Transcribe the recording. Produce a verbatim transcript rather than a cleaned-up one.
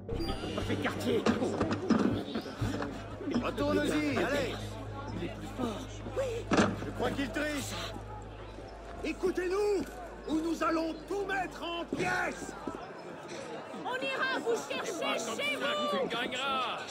Parfait quartier. Retourne-y, allez. Il est plus fort. Je crois qu'il triche. Écoutez-nous, ou nous allons tout mettre en pièces. On ira vous chercher chez vous. Tu gagneras.